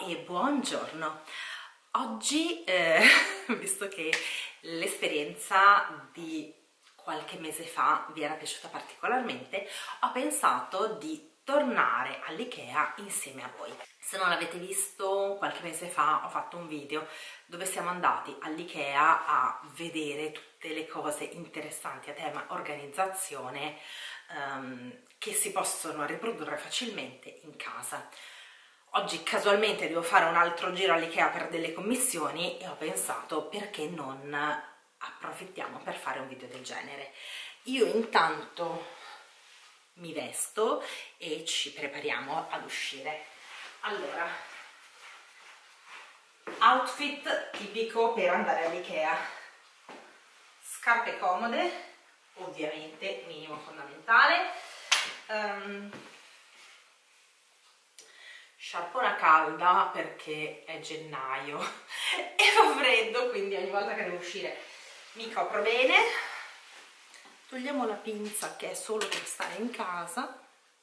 e buongiorno. Oggi, visto che l'esperienza di qualche mese fa vi era piaciuta particolarmente, ho pensato di tornare all'IKEA insieme a voi. Se non l'avete visto, qualche mese fa ho fatto un video dove siamo andati all'IKEA a vedere tutte le cose interessanti a tema organizzazione che si possono riprodurre facilmente in casa. Oggi casualmente devo fare un altro giro all'IKEA per delle commissioni e ho pensato perché non approfittiamo per fare un video del genere. Io intanto mi vesto e ci prepariamo ad uscire. Allora, outfit tipico per andare all'IKEA: scarpe comode, ovviamente minimo fondamentale, sciarpona calda perché è gennaio e fa freddo, quindi ogni volta che devo uscire mi copro bene. Togliamo la pinza che è solo per stare in casa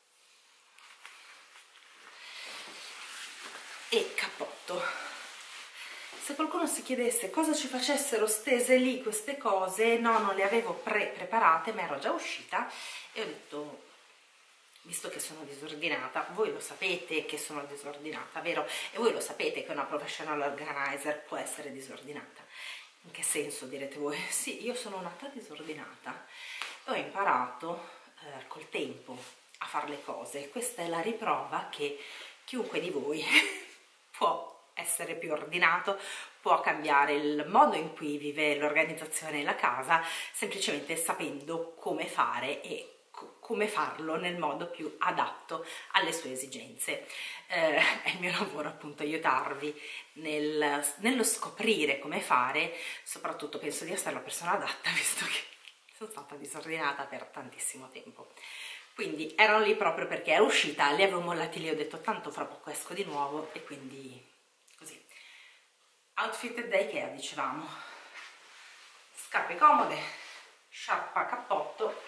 e cappotto. Se qualcuno si chiedesse cosa ci facessero stese lì queste cose, no, non le avevo preparate, ma ero già uscita e ho detto, visto che sono disordinata, voi lo sapete che sono disordinata, vero? E voi lo sapete che una professional organizer può essere disordinata. In che senso, direte voi? Sì, io sono nata disordinata e ho imparato col tempo a fare le cose. Questa è la riprova che chiunque di voi può essere più ordinato, può cambiare il modo in cui vive l'organizzazione e la casa, semplicemente sapendo come fare e come farlo nel modo più adatto alle sue esigenze. È il mio lavoro appunto aiutarvi nello scoprire come fare, soprattutto penso di essere la persona adatta visto che sono stata disordinata per tantissimo tempo. Quindi ero lì proprio perché ero uscita, li avevo mollati lì, ho detto tanto fra poco esco di nuovo e quindi così. Outfit da IKEA, dicevamo: scarpe comode, sciarpa cappotto,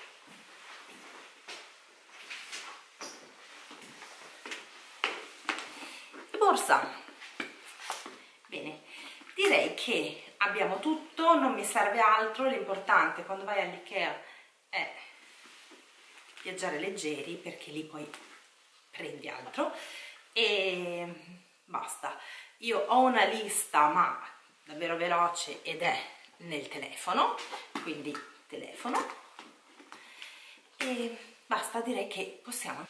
borsa. Bene, direi che abbiamo tutto, non mi serve altro. L'importante quando vai all'IKEA è viaggiare leggeri, perché lì poi prendi altro e basta. Io ho una lista ma davvero veloce ed è nel telefono, quindi telefono e basta, direi che possiamo.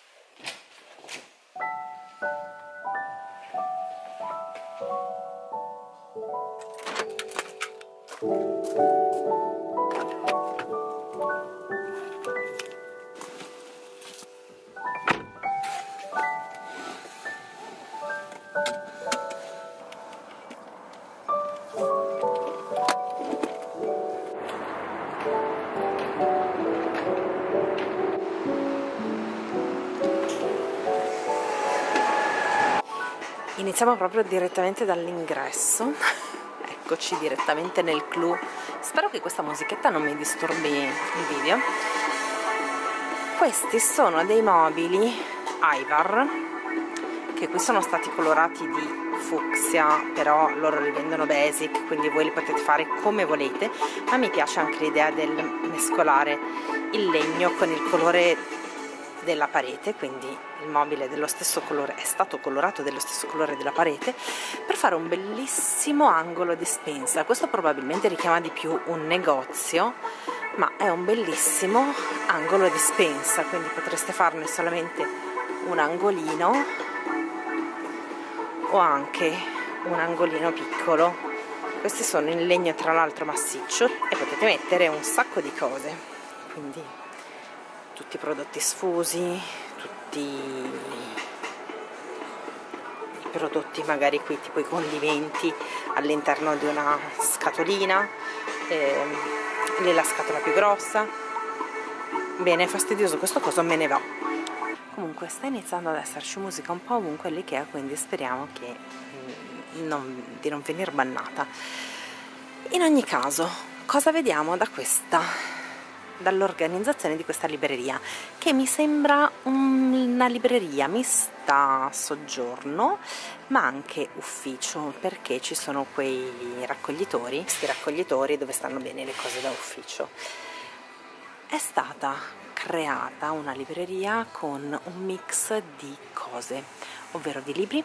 Iniziamo proprio direttamente dall'ingresso. Eccoci direttamente nel clou. Spero che questa musichetta non mi disturbi il video. Questi sono dei mobili Ivar che qui sono stati colorati di fucsia, però loro li vendono basic, quindi voi li potete fare come volete, ma mi piace anche l'idea del mescolare il legno con il colore della parete, quindi il mobile dello stesso colore è stato colorato dello stesso colore della parete per fare un bellissimo angolo di dispensa. Questo probabilmente richiama di più un negozio, ma è un bellissimo angolo di dispensa, quindi potreste farne solamente un angolino o anche un angolino piccolo. Questi sono in legno tra l'altro massiccio e potete mettere un sacco di cose, quindi tutti i prodotti sfusi, tutti i prodotti magari qui tipo i condimenti all'interno di una scatolina, lì la scatola più grossa. Bene, fastidioso questo coso, me ne va. Comunque sta iniziando ad esserci musica un po' ovunque all'IKEA, quindi speriamo che di non venire bannata. In ogni caso, cosa vediamo da questa dall'organizzazione di questa libreria, che mi sembra una libreria mista soggiorno ma anche ufficio, perché ci sono quei raccoglitori, questi raccoglitori dove stanno bene le cose da ufficio. È stata creata una libreria con un mix di cose, ovvero di libri,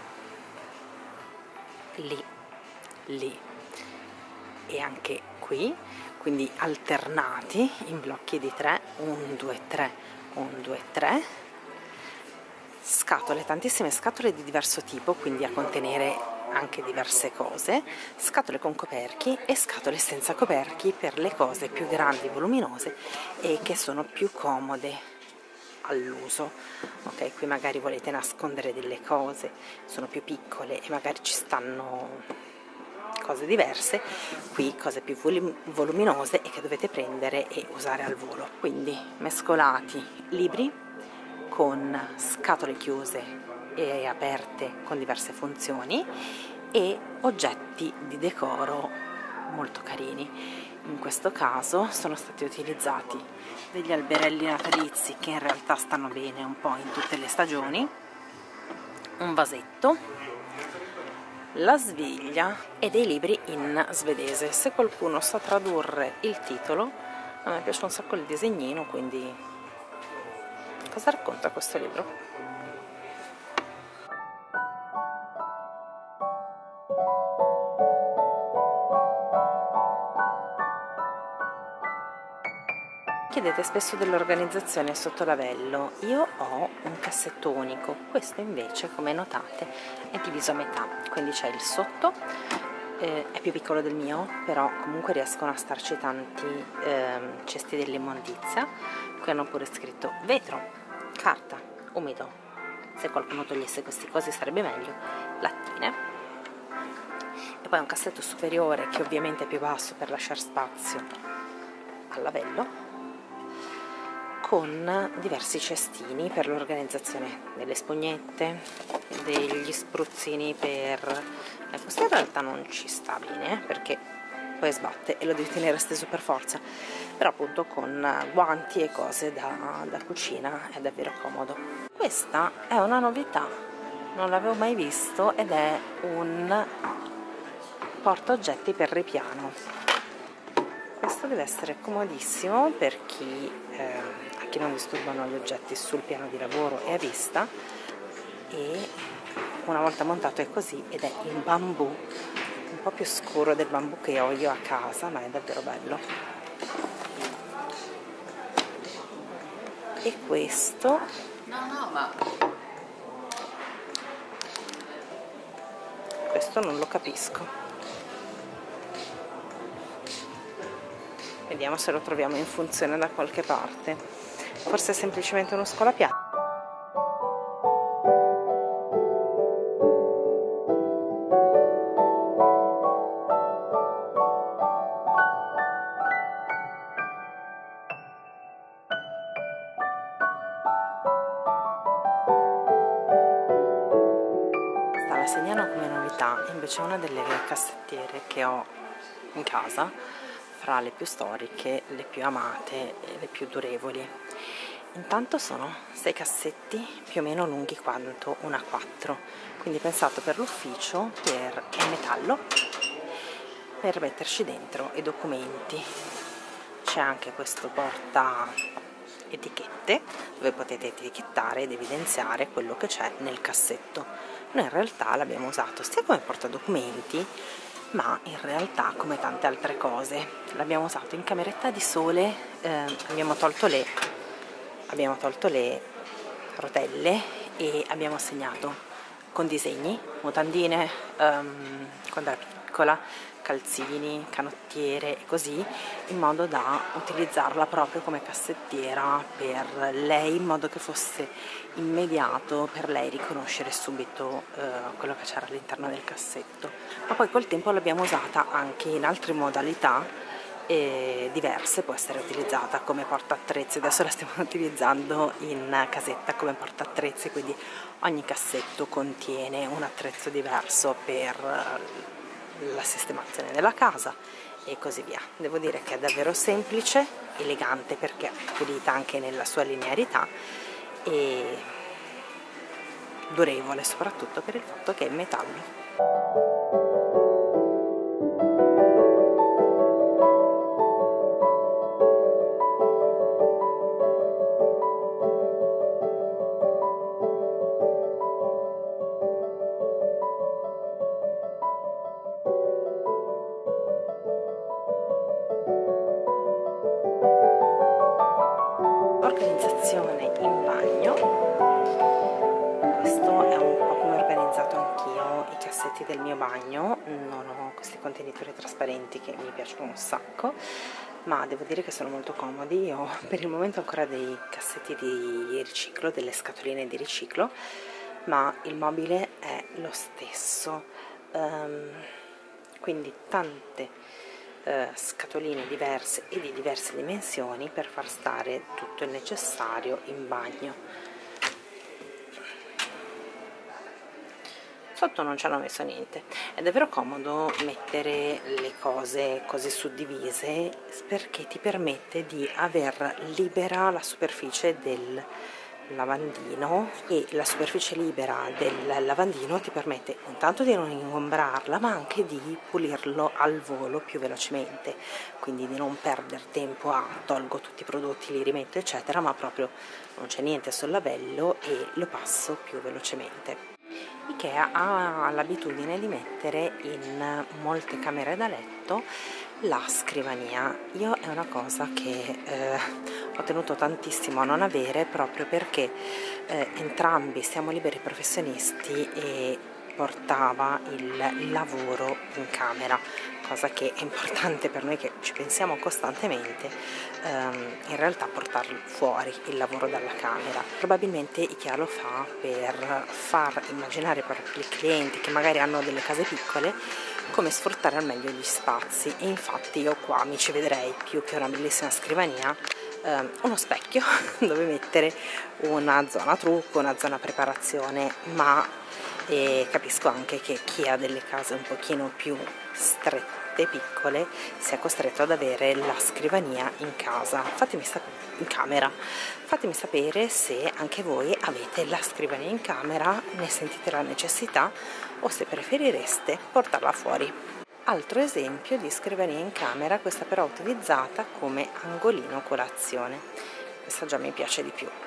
lì e anche qui, quindi alternati in blocchi di 3, 1, 2, 3, 1, 2, 3, scatole, tantissime scatole di diverso tipo, quindi a contenere anche diverse cose, scatole con coperchi e scatole senza coperchi per le cose più grandi, voluminose e che sono più comode all'uso. Ok, qui magari volete nascondere delle cose, sono più piccole e magari ci stanno cose diverse, qui cose più voluminose e che dovete prendere e usare al volo. Quindi mescolati libri con scatole chiuse e aperte con diverse funzioni e oggetti di decoro molto carini. In questo caso sono stati utilizzati degli alberelli natalizi che in realtà stanno bene un po' in tutte le stagioni, un vasetto, la sveglia e dei libri in svedese. Se qualcuno sa tradurre il titolo, a me piace un sacco il disegnino, quindi cosa racconta questo libro? Chiedete spesso dell'organizzazione sotto lavello. Io ho un cassetto unico, questo invece, come notate, è diviso a metà, quindi c'è il sotto, è più piccolo del mio, però comunque riescono a starci tanti cesti dell'immondizia. Qui hanno pure scritto vetro, carta, umido, se qualcuno togliesse queste cose sarebbe meglio, lattine, e poi un cassetto superiore che ovviamente è più basso per lasciare spazio al lavello, con diversi cestini per l'organizzazione delle spugnette, degli spruzzini per... questo in realtà non ci sta bene perché poi sbatte e lo devi tenere steso per forza, però appunto con guanti e cose da cucina è davvero comodo. Questa è una novità, non l'avevo mai visto ed è un portaoggetti per ripiano. Questo deve essere comodissimo per chi non disturbano gli oggetti sul piano di lavoro e a vista, e una volta montato è così ed è in bambù, un po' più scuro del bambù che ho io a casa, ma è davvero bello. E questo questo non lo capisco, vediamo se lo troviamo in funzione da qualche parte. Forse è semplicemente uno scolapiatti. La segnalo come novità invece una delle cassettiere che ho in casa, fra le più storiche, le più amate e le più durevoli. Intanto sono 6 cassetti più o meno lunghi quanto una 4, quindi pensato per l'ufficio, per il metallo, per metterci dentro i documenti. C'è anche questo porta etichette dove potete etichettare ed evidenziare quello che c'è nel cassetto. Noi in realtà l'abbiamo usato sia come portadocumenti, ma in realtà come tante altre cose. L'abbiamo usato in cameretta di sole, abbiamo tolto le rotelle e abbiamo segnato con disegni, mutandine, quando era piccola, calzini, canottiere e così, in modo da utilizzarla proprio come cassettiera per lei, in modo che fosse immediato per lei riconoscere subito quello che c'era all'interno del cassetto. Ma poi col tempo l'abbiamo usata anche in altre modalità diverse, può essere utilizzata come portaattrezzi, adesso la stiamo utilizzando in casetta come portaattrezzi, quindi ogni cassetto contiene un attrezzo diverso per la sistemazione della casa e così via. Devo dire che è davvero semplice, elegante perché pulita anche nella sua linearità e durevole soprattutto per il fatto che è in metallo. Organizzazione in bagno. Questo è un po' come ho organizzato anch'io i cassetti del mio bagno. Non ho questi contenitori trasparenti che mi piacciono un sacco, ma devo dire che sono molto comodi. Io ho per il momento ancora dei cassetti di riciclo, delle scatoline di riciclo, ma il mobile è lo stesso, quindi tante scatoline diverse e di diverse dimensioni per far stare tutto il necessario in bagno. Sotto non ci hanno messo niente, è davvero comodo mettere le cose così suddivise perché ti permette di aver libera la superficie del lavandino, e la superficie libera del lavandino ti permette intanto di non ingombrarla ma anche di pulirlo al volo più velocemente, quindi di non perdere tempo a tolgo tutti i prodotti, li rimetto eccetera, ma proprio non c'è niente sul lavello e lo passo più velocemente. Ikea ha l'abitudine di mettere in molte camere da letto la scrivania. Io è una cosa che ho tenuto tantissimo a non avere, proprio perché entrambi siamo liberi professionisti e portava il lavoro in camera, cosa che è importante per noi che ci pensiamo costantemente, in realtà portarlo fuori il lavoro dalla camera. Probabilmente Ikea lo fa per far immaginare per i clienti che magari hanno delle case piccole come sfruttare al meglio gli spazi, e infatti io qua mi ci vedrei più che una bellissima scrivania, uno specchio dove mettere una zona trucco, una zona preparazione, ma capisco anche che chi ha delle case un pochino più strette, piccole, sia costretto ad avere la scrivania in casa. In camera. Fatemi sapere se anche voi avete la scrivania in camera, ne sentite la necessità o se preferireste portarla fuori. Altro esempio di scrivania in camera, questa però utilizzata come angolino colazione. Questa già mi piace di più.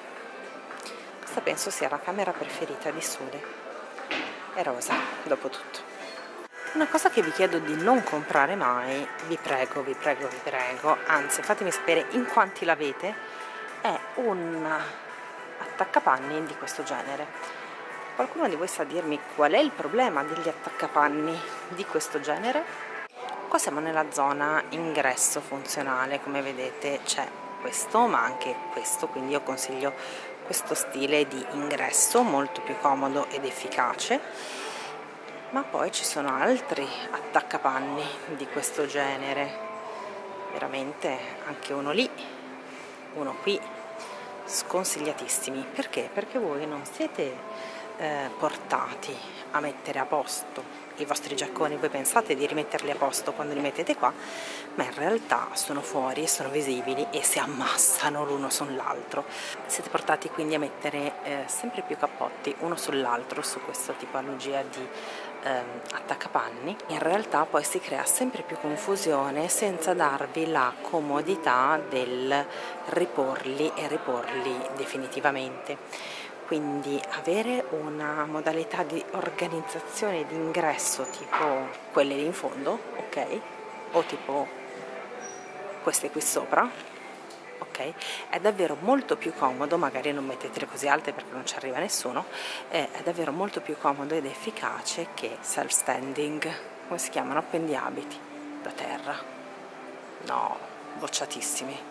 Questa penso sia la camera preferita di Sole. È rosa, dopo tutto. Una cosa che vi chiedo di non comprare mai, vi prego, vi prego, vi prego, anzi fatemi sapere in quanti l'avete, è un attaccapanni di questo genere. Qualcuno di voi sa dirmi qual è il problema degli attaccapanni di questo genere? Qua siamo nella zona ingresso funzionale, come vedete c'è questo ma anche questo, quindi io consiglio questo stile di ingresso molto più comodo ed efficace. Ma poi ci sono altri attaccapanni di questo genere, veramente anche uno lì, uno qui, sconsigliatissimi. Perché? Perché voi non siete portati a mettere a posto i vostri giacconi, voi pensate di rimetterli a posto quando li mettete qua, ma in realtà sono fuori, sono visibili e si ammassano l'uno sull'altro. Siete portati quindi a mettere sempre più cappotti uno sull'altro su questa tipologia di attaccapanni. In realtà poi si crea sempre più confusione senza darvi la comodità del riporli e riporli definitivamente. Quindi avere una modalità di organizzazione di ingresso tipo quelle lì in fondo, ok? O tipo queste qui sopra, ok? È davvero molto più comodo, magari non mettetele così alte perché non ci arriva nessuno, è davvero molto più comodo ed efficace che self-standing, come si chiamano? Appendiabiti da terra. No, bocciatissimi.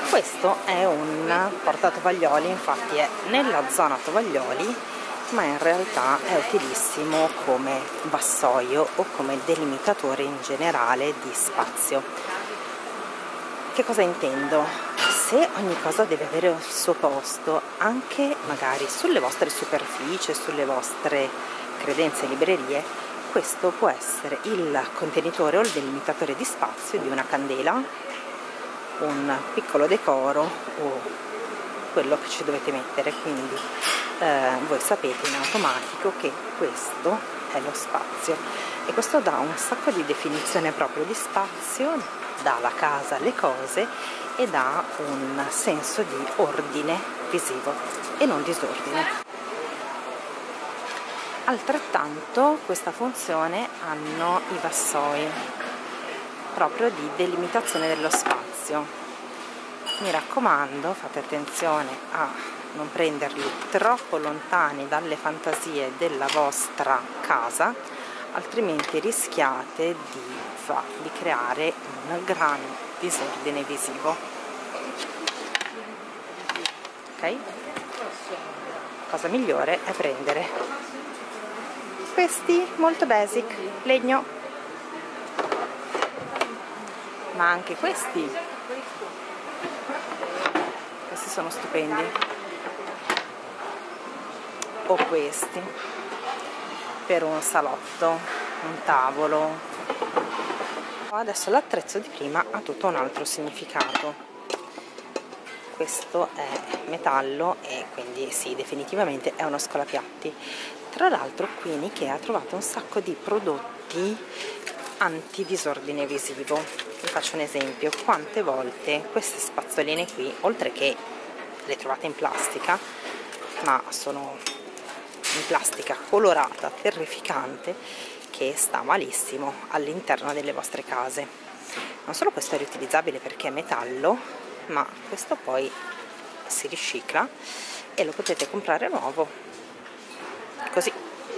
Questo è un portatovaglioli, infatti è nella zona tovaglioli, ma in realtà è utilissimo come vassoio o come delimitatore in generale di spazio. Che cosa intendo? Se ogni cosa deve avere il suo posto, anche magari sulle vostre superfici, sulle vostre credenze e librerie, questo può essere il contenitore o il delimitatore di spazio di una candela, un piccolo decoro o quello che ci dovete mettere, quindi voi sapete in automatico che questo è lo spazio, e questo dà un sacco di definizione proprio di spazio, dà alla casa le cose e dà un senso di ordine visivo e non disordine. Altrettanto questa funzione hanno i vassoi, proprio di delimitazione dello spazio. Mi raccomando, fate attenzione a non prenderli troppo lontani dalle fantasie della vostra casa, altrimenti rischiate di creare un gran disordine visivo. Ok? Cosa migliore è prendere questi molto basic, legno, ma anche questi sono stupendi, o questi per un salotto, un tavolo. Adesso l'attrezzo di prima ha tutto un altro significato. Questo è metallo e quindi sì, definitivamente è uno scolapiatti. Tra l'altro qui in Ikea ha trovato un sacco di prodotti anti-disordine visivo. Vi faccio un esempio: quante volte queste spazzoline qui, oltre che le trovate in plastica, ma sono in plastica colorata, terrificante, che sta malissimo all'interno delle vostre case. Non solo questo è riutilizzabile perché è metallo, ma questo poi si ricicla e lo potete comprare nuovo, così.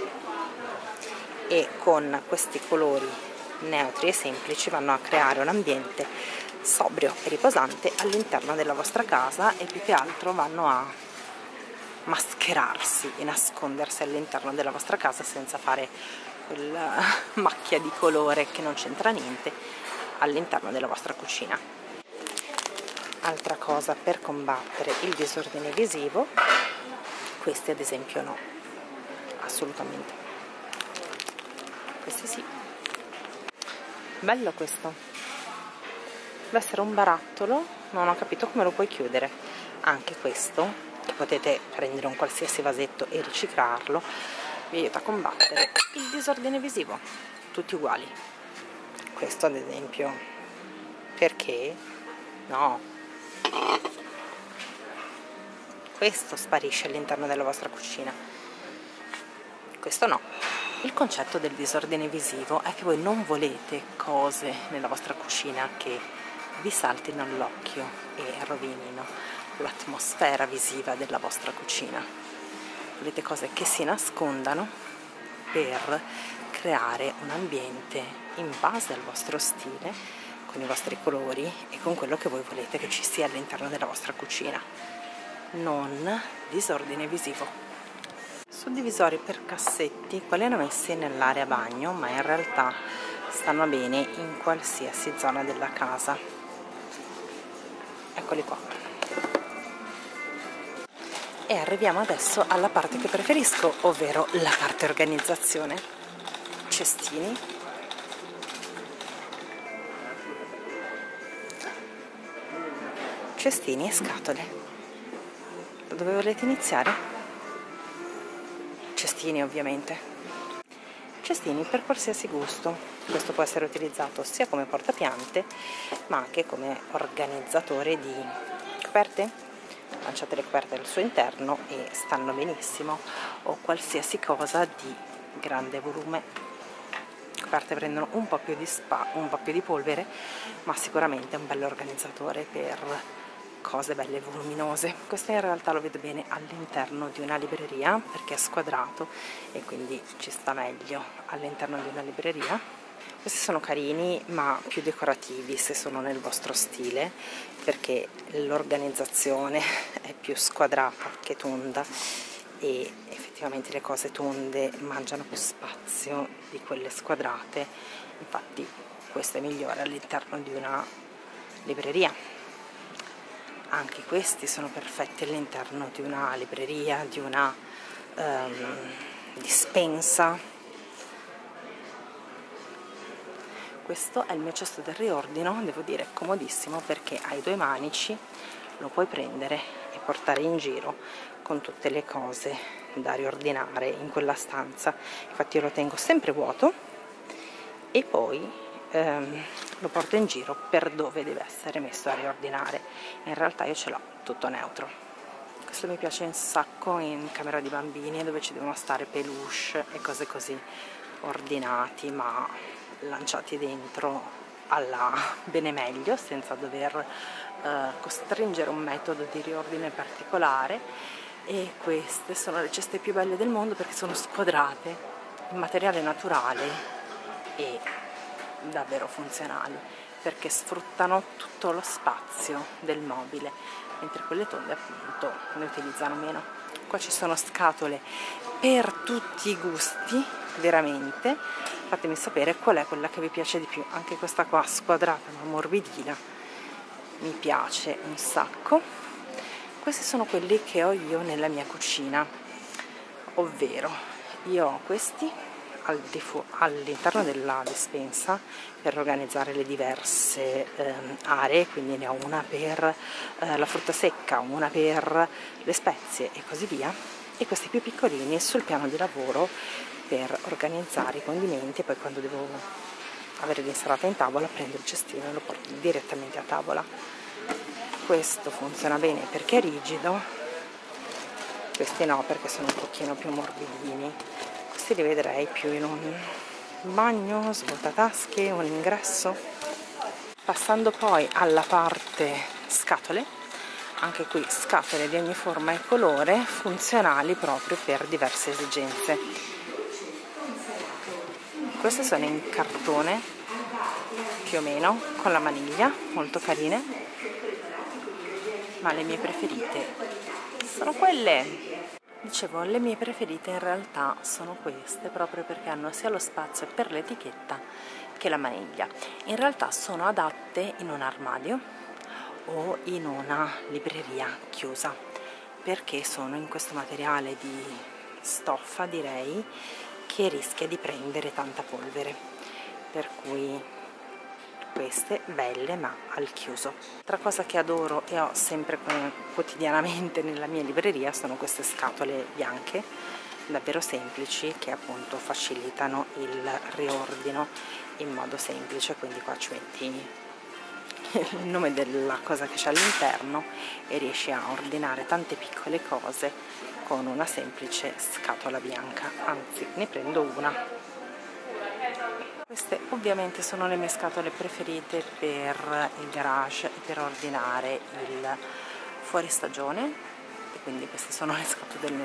E con questi colori neutri e semplici vanno a creare un ambiente sobrio e riposante all'interno della vostra casa, e più che altro vanno a mascherarsi e nascondersi all'interno della vostra casa senza fare quella macchia di colore che non c'entra niente all'interno della vostra cucina. Altra cosa per combattere il disordine visivo, questi ad esempio no, assolutamente. Questi sì. Bello questo. Deve essere un barattolo, non ho capito come lo puoi chiudere. Anche questo, potete prendere un qualsiasi vasetto e riciclarlo, vi aiuta a combattere il disordine visivo. Tutti uguali. Questo ad esempio, perché? No. Questo sparisce all'interno della vostra cucina. Questo no. Il concetto del disordine visivo è che voi non volete cose nella vostra cucina che vi saltino all'occhio e rovinino l'atmosfera visiva della vostra cucina. Volete cose che si nascondano per creare un ambiente in base al vostro stile, con i vostri colori e con quello che voi volete che ci sia all'interno della vostra cucina. Non disordine visivo. Suddivisori per cassetti, quelli hanno messi nell'area bagno, ma in realtà stanno bene in qualsiasi zona della casa. Eccoli qua. E arriviamo adesso alla parte che preferisco, ovvero la parte organizzazione. Cestini. Cestini e scatole. Da dove volete iniziare? Cestini ovviamente. Cestini per qualsiasi gusto. Questo può essere utilizzato sia come portapiante ma anche come organizzatore di coperte. Lanciate le coperte al suo interno e stanno benissimo, o qualsiasi cosa di grande volume. Le coperte prendono un po' più di polvere, ma sicuramente è un bello organizzatore per cose belle voluminose. Questo in realtà lo vedo bene all'interno di una libreria perché è squadrato e quindi ci sta meglio all'interno di una libreria. Questi sono carini ma più decorativi se sono nel vostro stile, perché l'organizzazione è più squadrata che tonda e effettivamente le cose tonde mangiano più spazio di quelle squadrate. Infatti questo è migliore all'interno di una libreria. Anche questi sono perfetti all'interno di una libreria, di una dispensa. Questo è il mio cesto del riordino, devo dire comodissimo perché hai 2 manici, lo puoi prendere e portare in giro con tutte le cose da riordinare in quella stanza. Infatti io lo tengo sempre vuoto e poi lo porto in giro per dove deve essere messo a riordinare. In realtà io ce l'ho tutto neutro. Questo mi piace un sacco in camera di bambini, dove ci devono stare peluche e cose così, ordinati ma lanciati dentro alla bene meglio, senza dover costringere un metodo di riordine particolare. E queste sono le ceste più belle del mondo perché sono squadrate in materiale naturale e davvero funzionali, perché sfruttano tutto lo spazio del mobile, mentre quelle tonde appunto ne utilizzano meno. Qua ci sono scatole per tutti i gusti, veramente. Fatemi sapere qual è quella che vi piace di più. Anche questa qua squadrata ma morbidina mi piace un sacco. Questi sono quelli che ho io nella mia cucina, ovvero io ho questi all'interno della dispensa per organizzare le diverse aree, quindi ne ho una per la frutta secca, una per le spezie e così via, e questi più piccolini sul piano di lavoro per organizzare i condimenti, e poi quando devo avere l'insalata in tavola prendo il cestino e lo porto direttamente a tavola. Questo funziona bene perché è rigido, questi no perché sono un pochino più morbidini. Questi li vedrei più in un bagno, svuotatasche, un ingresso. Passando poi alla parte scatole, anche qui scatole di ogni forma e colore, funzionali proprio per diverse esigenze. Queste sono in cartone, più o meno, con la maniglia, molto carine, ma le mie preferite sono quelle. Dicevo, le mie preferite in realtà sono queste, proprio perché hanno sia lo spazio per l'etichetta che la maniglia. In realtà sono adatte in un armadio o in una libreria chiusa, perché sono in questo materiale di stoffa, direi, che rischia di prendere tanta polvere, per cui queste belle ma al chiuso. Altra cosa che adoro e ho sempre quotidianamente nella mia libreria sono queste scatole bianche, davvero semplici, che appunto facilitano il riordino in modo semplice. Quindi qua ci metti il nome della cosa che c'è all'interno e riesci a ordinare tante piccole cose con una semplice scatola bianca. Anzi, ne prendo una. Queste ovviamente sono le mie scatole preferite per il garage e per ordinare il fuoristagione, e quindi queste sono le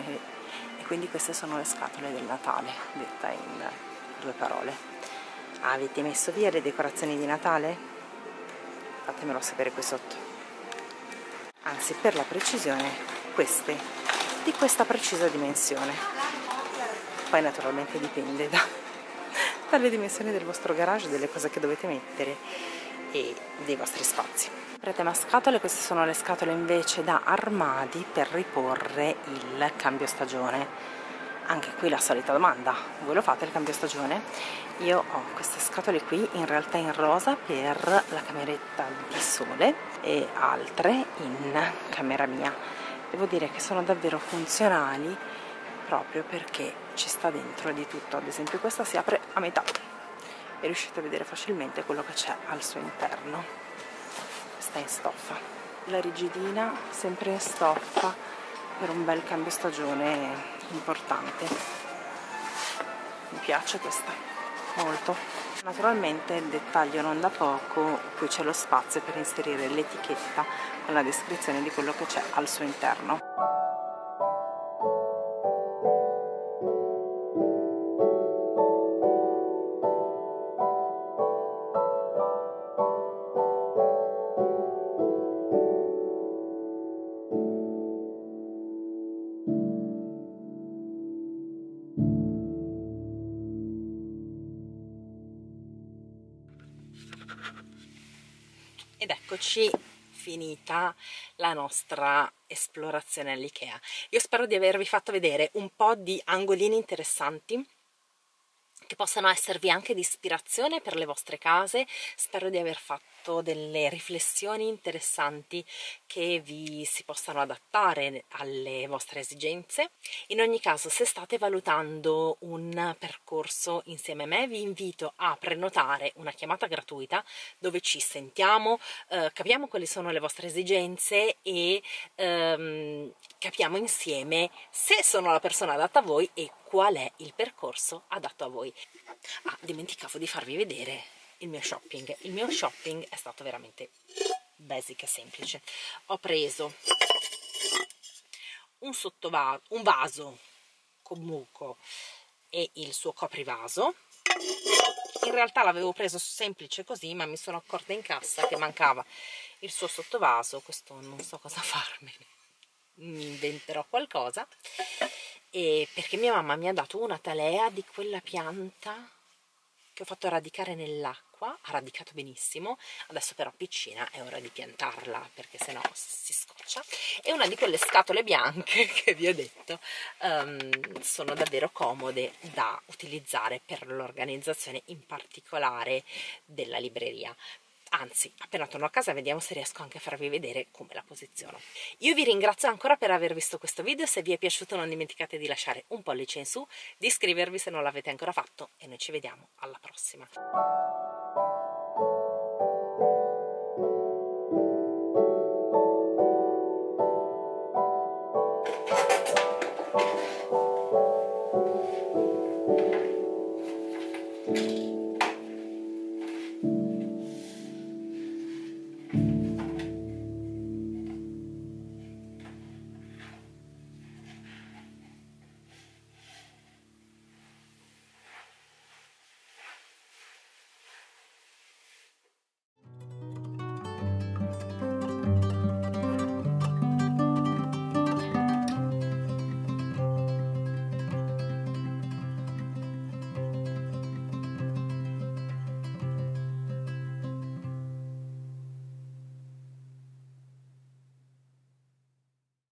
scatole del Natale, detta in 2 parole. Avete messo via le decorazioni di Natale? Fatemelo sapere qui sotto. Anzi, per la precisione, queste di questa precisa dimensione. Poi naturalmente dipende dalle dimensioni del vostro garage, delle cose che dovete mettere e dei vostri spazi. Per tema scatole, queste sono le scatole invece da armadi per riporre il cambio stagione. Anche qui la solita domanda: voi lo fate il cambio stagione? Io ho queste scatole qui, in realtà in rosa per la cameretta di sole e altre in camera mia. Devo dire che sono davvero funzionali, proprio perché ci sta dentro di tutto. Ad esempio questa si apre a metà e riuscite a vedere facilmente quello che c'è al suo interno. Questa è in stoffa, la rigidina sempre in stoffa per un bel cambio stagione importante. Mi piace questa molto. Naturalmente il dettaglio non da poco, qui c'è lo spazio per inserire l'etichetta con la descrizione di quello che c'è al suo interno. eccoci finita la nostra esplorazione all'IKEA. Io spero di avervi fatto vedere un po' di angolini interessanti che possano esservi anche di ispirazione per le vostre case. Spero di aver fatto delle riflessioni interessanti che vi si possano adattare alle vostre esigenze. In ogni caso, se state valutando un percorso insieme a me, vi invito a prenotare una chiamata gratuita dove ci sentiamo, capiamo quali sono le vostre esigenze e capiamo insieme se sono la persona adatta a voi e qual è il percorso adatto a voi. Ah, dimenticavo di farvi vedere il mio shopping. Il mio shopping è stato veramente basic e semplice. Ho preso un vaso con buco e il suo coprivaso. In realtà l'avevo preso semplice così, ma mi sono accorta in cassa che mancava il suo sottovaso. Questo non so cosa farmene, mi inventerò qualcosa. E perché mia mamma mi ha dato una talea di quella pianta che ho fatto radicare nell'acqua, ha radicato benissimo, adesso però piccina, è ora di piantarla perché sennò si scoccia. E una di quelle scatole bianche che vi ho detto sono davvero comode da utilizzare per l'organizzazione in particolare della libreria. Anzi, appena torno a casa vediamo se riesco anche a farvi vedere come la posiziono. Io vi ringrazio ancora per aver visto questo video. Se vi è piaciuto non dimenticate di lasciare un pollice in su, di iscrivervi se non l'avete ancora fatto e noi ci vediamo alla prossima.